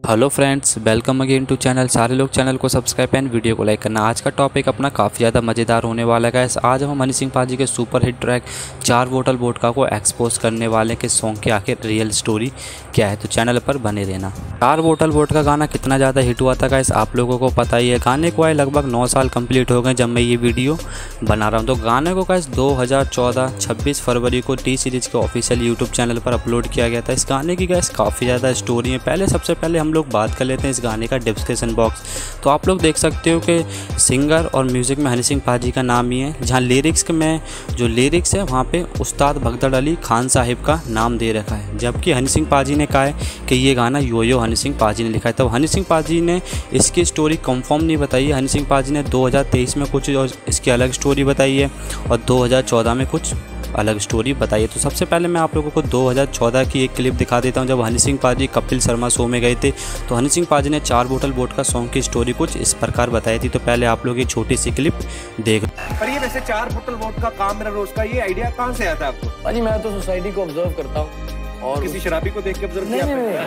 Hello friends, welcome again to channel. सारे लोग channel को सब्सक्राइब एंड वीडियो को लाइक करना। आज का टॉपिक अपना काफ़ी ज़्यादा मज़ेदार होने वाला है। आज हम हनी सिंह पाजी के सुपर हिट ट्रैक चार बोतल वोडका को एक्सपोज करने वाले के सॉन्ग की आखिर रियल स्टोरी क्या है, तो चैनल पर बने रहना। चार बोतल वोडका गाना कितना ज़्यादा हिट हुआ था गाइस, आप लोगों को पता ही है। गाने को आए लगभग 9 साल कंप्लीट हो गए जब मैं ये वीडियो बना रहा हूँ। तो गाने को गाइस 2014 26 फरवरी को टी सीरीज़ के ऑफिशियल यूट्यूब चैनल पर अपलोड किया गया था। इस गाने की गाइस काफ़ी ज़्यादा स्टोरी है। सबसे पहले हम लोग बात कर लेते हैं इस गाने का डिस्क्रिप्शन बॉक्स। तो आप लोग देख सकते हो कि सिंगर और म्यूज़िक में हनी सिंह पाजी का नाम ही है, जहाँ लिरिक्स में जो लिरिक्स है वहाँ पे उस्ताद भगदड़ अली खान साहिब का नाम दे रखा है, जबकि हनी सिंह पाजी ने कहा है कि ये गाना यो हनी सिंह पाजी ने लिखा है। तब हनी सिंह पाजी ने इसकी स्टोरी कंफर्म नहीं बताई है। हनी सिंह पाजी ने 2023 में कुछ और इसकी अलग स्टोरी बताई है और 2014 में कुछ अलग स्टोरी बताइए। तो सबसे पहले मैं आप लोगों को 2014 की एक क्लिप दिखा देता हूं, जब हनी सिंह पाजी कपिल शर्मा शो में गए थे। तो हनी सिंह पाजी ने चार बोतल वोडका सॉन्ग की स्टोरी कुछ इस प्रकार बताई थी। तो पहले आप लोग ये छोटी सी क्लिप देख। पर ये वैसे चार बोतल वोडका काम मेरा रोज का, ये आइडिया कहाँ से आता है आपको? पाजी मैं तो सोसाइटी को ऑब्जर्व करता हूँ और किसी शराबी को देख के ऑब्जर्व किया?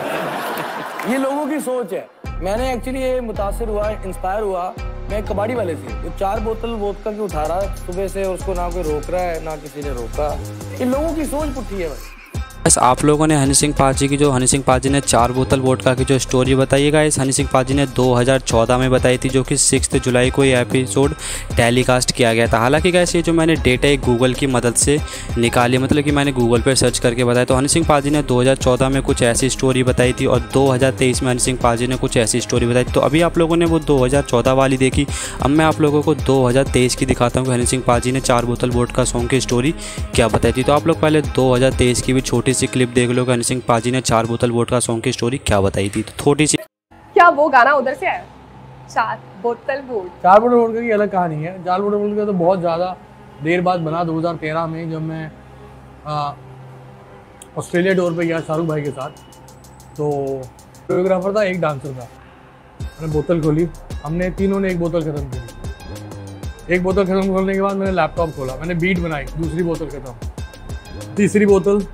नहीं। ये लोगों की सोच है। मैंने एक्चुअली ये मुतासिर हुआ, इंस्पायर हुआ, मैं कबाड़ी वाले से तो चार बोतल वोडका की उठा रहा सुबह से, उसको ना कोई रोक रहा है ना किसी ने रोका। इन लोगों की सोच पुट्ठी है बस। आप लोगों ने हनी सिंह पाजी ने चार बोतल वोडका की जो स्टोरी बताई है इस हनी सिंह पाजी ने 2014 में बताई थी, जो कि 6 जुलाई को ये एपिसोड टेलीकास्ट किया गया था। हालांकि गाइस ये जो मैंने डेटा है गूगल की मदद से निकाली, मतलब कि मैंने गूगल पर सर्च करके बताया। तो हनी सिंह पाजी ने 2014 में कुछ ऐसी स्टोरी बताई थी और 2023 में हनी सिंह पाजी ने कुछ ऐसी स्टोरी बताई। तो अभी आप लोगों ने वो 2014 वाली देखी, अब मैं आप लोगों को 2023 की दिखाता हूँ कि हनी सिंह पाजी ने चार बोतल वोडका सॉन्ग की स्टोरी क्या बताई थी। तो आप लोग पहले 2023 की भी छोटी सी क्लिप देख लो कि हनी सिंह पाजी ने चार बोतल वोडका सॉन्ग की स्टोरी क्या बताई थी। तो थोड़ी सी क्या वो गाना उधर से आया? चार बोतल वोडका की अलग कहानी है। चार बोतल वोडका तो बहुत ज़्यादा देर बाद बना, 2013 में, जब मैं ऑस्ट्रेलिया टूर पे गया शाहरुख भाई के साथ। तो कोरियोग्राफर था, एक डांसर था। मैंने बोतल खोली, हमने तीनों ने एक बोतल खत्म करी। एक बोतल खत्म खोलने के बाद मैंने लैपटॉप खोला, मैंने बीट बनाई, दूसरी बोतल खत्म, तीसरी बोतल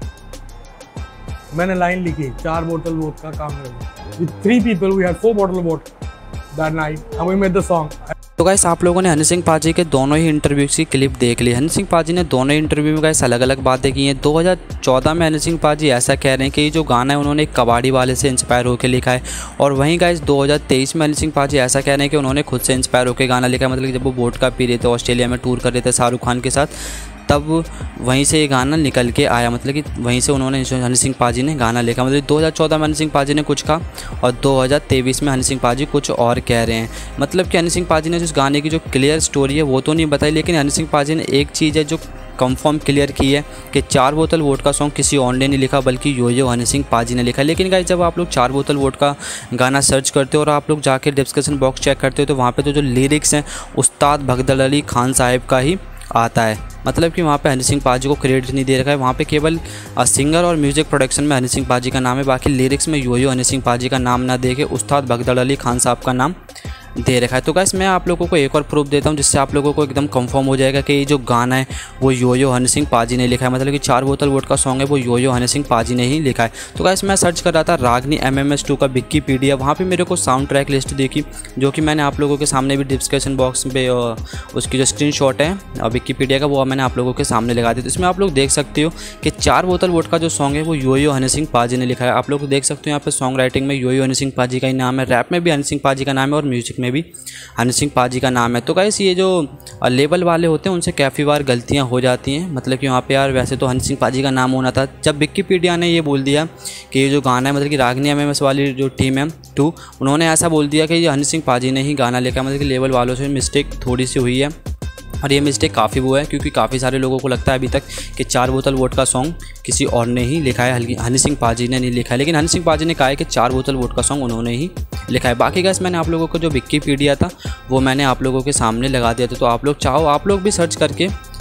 मैंने लाइन लिखी, चार बोतल वोडका काम कर। With 3 people we had 4 bottles of vodka that night and we made the song। तो गाइस आप लोगों ने हनी सिंह पाजी के दोनों ही इंटरव्यूज़ की क्लिप देख ली। हनी सिंह पाजी ने दोनों ही इंटरव्यू में गाइस अलग अलग बातें की हैं। 2014 में हनी सिंह पाजी ऐसा कह रहे हैं कि ये जो गाना है उन्होंने एक कबाड़ी वाले से इंस्पायर होकर लिखा है, और वहीं गाइस 2023 में हनी सिंह पाजी ऐसा कह रहे हैं कि उन्होंने खुद से इंस्पायर होकर गाना लिखा है। मतलब कि जब वो वोडका पी रहे थे, ऑस्ट्रेलिया में टूर कर रहे थे शाहरुख खान के साथ, तब वहीं से ये गाना निकल के आया। मतलब कि वहीं से उन्होंने हनी सिंह पाजी ने गाना लिखा। मतलब 2014 में हनी सिंह पाजी ने कुछ कहा और 2023 में हनी सिंह पाजी कुछ और कह रहे हैं। मतलब कि हनी सिंह पाजी ने जिस गाने की जो क्लियर स्टोरी है वो तो नहीं बताई, लेकिन हनी सिंह पाजी ने एक चीज़ है जो कंफर्म क्लियर की है कि चार बोतल वोडका सॉन्ग किसी और ने नहीं लिखा, बल्कि यो हनी सिंह पाजी ने लिखा। लेकिन गाइस जब आप लोग चार बोतल वोडका गाना सर्च करते हो और आप लोग जाके डिस्क्रिप्शन बॉक्स चेक करते हो, तो वहाँ पे तो जो लिरिक्स हैं उस्ताद भगदड़ अली खान साहिब का ही आता है। मतलब कि वहाँ पे हनी सिंह पाजी को क्रेडिट नहीं दे रखा है, वहाँ पे केवल सिंगर और म्यूज़िक प्रोडक्शन में हनी सिंह पाजी का नाम है, बाकी लिरिक्स में यो हनी सिंह पाजी का नाम ना दे के उस्ताद भगदड़ अली खान साहब का नाम दे रखा है। तो गाइस मैं आप लोगों को एक और प्रूफ देता हूँ, जिससे आप लोगों को एकदम कंफर्म हो जाएगा कि ये जो गाना है वो यो हनी सिंह पाजी ने लिखा है। मतलब कि चार बोतल वोडका सॉन्ग है वो यो हनी सिंह पाजी ने ही लिखा है। तो गाइस मैं सर्च कर रहा था रागनी MMS2 का विकिपीडिया, वहाँ पे मेरे को साउंड ट्रैक लिस्ट देखी, जो कि मैंने आप लोगों के सामने भी डिस्क्रिप्शन बॉक्स पे उसकी जो स्क्रीनशॉट है विकिपीडिया का वो मैंने आप लोगों के सामने लगा दी। तो इसमें आप लोग देख सकते हो कि चार बोतल वोडका जो सॉन्ग है वो यो हनी सिंह पाजी ने लिखा है। आप लोग देख सकते हो यहाँ पे सॉन्ग राइटिंग में यो हनी सिंह पाजी का ही नाम है, रैप में भी हनी सिंह पाजी का नाम है और म्यूजिक में भी हनी सिंह पाजी का नाम है। तो गाइस ये जो लेबल वाले होते हैं उनसे काफ़ी बार गलतियां हो जाती हैं। मतलब कि वहाँ पे यार वैसे तो हनी सिंह पाजी का नाम होना था। जब विकिपीडिया ने ये बोल दिया कि ये जो गाना है, मतलब कि रागनी MMS वाली जो टीम है 2, उन्होंने ऐसा बोल दिया कि ये हनी सिंह पाजी ने ही गाना लिखा, मतलब कि लेबल वालों से मिस्टेक थोड़ी सी हुई है। और ये मिस्टेक काफ़ी वो है क्योंकि काफ़ी सारे लोगों को लगता है अभी तक कि चार बोतल वोडका सॉन्ग किसी और ने ही लिखा है, हनी सिंह पाजी ने नहीं लिखा है। लेकिन हनी सिंह पाजी ने कहा है कि चार बोतल वोडका सॉन्ग उन्होंने ही लिखा है। बाकी गाइस मैंने आप लोगों को जो विकिपीडिया था वो मैंने आप लोगों के सामने लगा दिया था। तो आप लोग चाहो आप लोग भी सर्च करके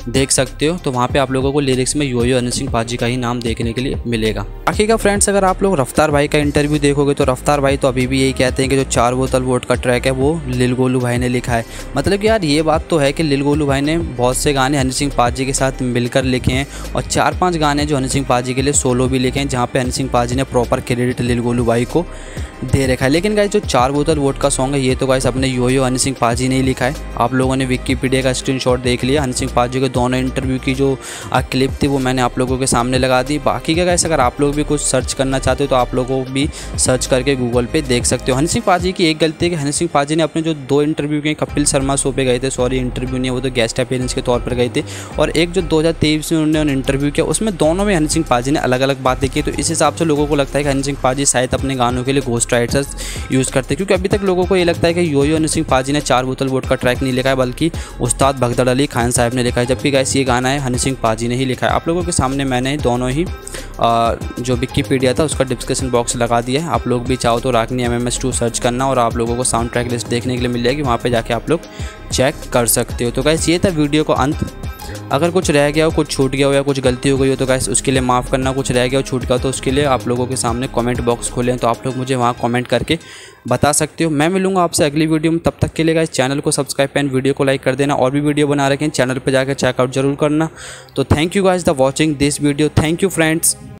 देख सकते हो, तो वहाँ पे आप लोगों को लिरिक्स में यो यो हनी सिंह पाजी का ही नाम देखने के लिए मिलेगा। बाकी का फ्रेंड्स, अगर आप लोग रफ्तार भाई का इंटरव्यू देखोगे तो रफ्तार भाई तो अभी भी यही कहते हैं कि जो 4 बोतल वोट का ट्रैक है वो लिल गोलू भाई ने लिखा है। मतलब कि यार ये बात तो है कि लिल गोलू भाई ने बहुत से गाने हनी सिंह पाजी के साथ मिलकर लिखे हैं और 4-5 गाने जो हनी सिंह पाजी के लिए सोलो भी लिखे हैं, जहाँ पे हनी सिंह पाजी ने प्रॉपर क्रेडिट लिल गोलू भाई को दे रखा है। लेकिन गाइस जो 4 बोतल वोट का सॉन्ग है ये तो गाइस अपने यो यो हनी सिंह पाजी ने ही लिखा है। आप लोगों ने विकिपीडिया का स्क्रीनशॉट देख लिया, हनी सिंह पाजी के दोनों इंटरव्यू की जो क्लिप थी वो मैंने आप लोगों के सामने लगा दी। बाकी का गाइस अगर आप लोग भी कुछ सर्च करना चाहते हो तो आप लोगों को भी सर्च करके गूगल पे देख सकते हो। हनी सिंह पाजी की एक गलती है कि हनी सिंह पाजी ने अपने जो 2 इंटरव्यू के कपिल शर्मा शो पे गए थे, सॉरी इंटरव्यू नहीं, वो तो गेस्ट अपीयरेंस के तौर पर गए थे, और एक जो 2023 में उन्होंने इंटरव्यू किया उसमें दोनों में हनी सिंह पाजी ने अलग अलग बातें की। तो इस हिसाब से लोगों को लगता है कि हनी सिंह पाजी शायद अपने गानों के लिए घोस्ट राइटर्स यूज़ करते हैं, क्योंकि अभी तक लोगों को ये लगता है कि यो यो हनी सिंह पाजी ने 4 बोतल वोट का ट्रैक नहीं लिखा है बल्कि उस्ताद भगदड़ अली खान साहब ने लिखा है, जबकि गाइस ये गाना है हनी सिंह पाजी ने ही लिखा है। आप लोगों के सामने मैंने दोनों ही जो विकिपीडिया था उसका डिस्क्रिप्शन बॉक्स लगा दिया है, आप लोग भी चाहो तो रागनी MMS2 सर्च करना और आप लोगों को साउंड ट्रैक लिस्ट देखने के लिए मिल जाएगी, वहाँ पे जाके आप लोग चेक कर सकते हो। तो गाइस ये था वीडियो का अंत। अगर कुछ रह गया हो, कुछ छूट गया हो या कुछ गलती हो गई हो तो गाइस उसके लिए माफ़ करना, कुछ रह गया हो छूट गया हो तो उसके लिए आप लोगों के सामने कमेंट बॉक्स खोलें तो आप लोग मुझे वहाँ कमेंट करके बता सकते हो। मैं मिलूंगा आपसे अगली वीडियो में, तब तक के लिए गाइस चैनल को सब्सक्राइब एंड वीडियो को लाइक कर देना, और भी वीडियो बना रखे हैं चैनल पर जाकर चेकआउट जरूर करना। तो thank you guys the watching this video, thank you friends.